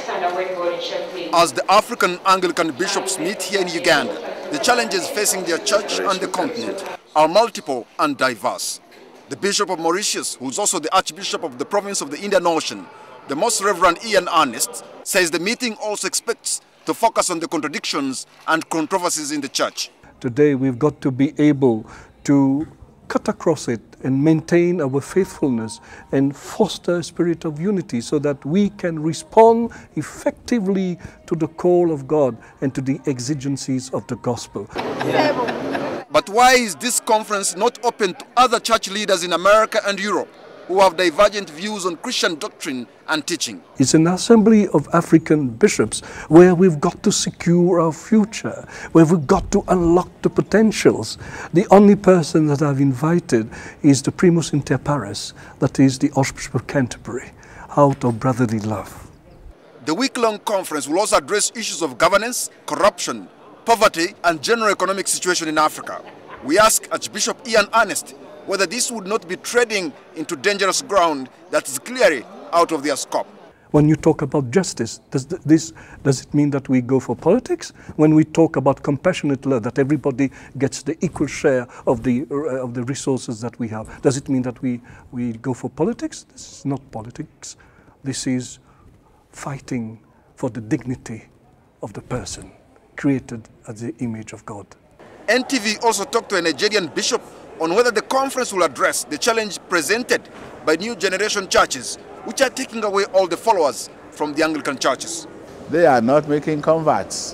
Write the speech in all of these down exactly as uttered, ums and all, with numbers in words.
As the African Anglican Bishops meet here in Uganda, the challenges facing their church and the continent are multiple and diverse. The Bishop of Mauritius, who is also the Archbishop of the province of the Indian Ocean, the Most Reverend Ian Ernest, says the meeting also expects to focus on the contradictions and controversies in the church. Today we've got to be able to cut across it and maintain our faithfulness and foster a spirit of unity so that we can respond effectively to the call of God and to the exigencies of the gospel. Yeah. But why is this conference not open to other church leaders in America and Europe who have divergent views on Christian doctrine and teaching? It's an assembly of African bishops where we've got to secure our future, where we've got to unlock the potentials. The only person that I've invited is the primus inter pares, that is the Archbishop of Canterbury, out of brotherly love. The week-long conference will also address issues of governance, corruption, poverty and general economic situation in Africa. We ask Archbishop Ian Ernest whether this would not be treading into dangerous ground that is clearly out of their scope. When you talk about justice, does, this, does it mean that we go for politics? When we talk about compassionate love, that everybody gets the equal share of the, uh, of the resources that we have, does it mean that we, we go for politics? This is not politics. This is fighting for the dignity of the person created as the image of God. N T V also talked to a Nigerian bishop on whether the conference will address the challenge presented by new generation churches, which are taking away all the followers from the Anglican churches. They are not making converts.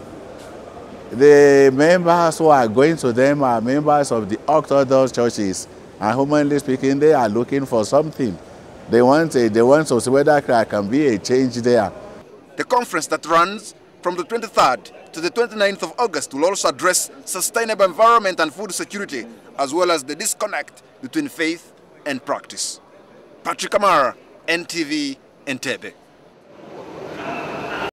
The members who are going to them are members of the Orthodox churches, and humanly speaking, they are looking for something. They want, a, they want to see whether there can be a change there. The conference that runs from the twenty-third to the twenty-ninth of August will also address sustainable environment and food security, as well as the disconnect between faith and practice. Patrick Amara, N T V, Entebbe.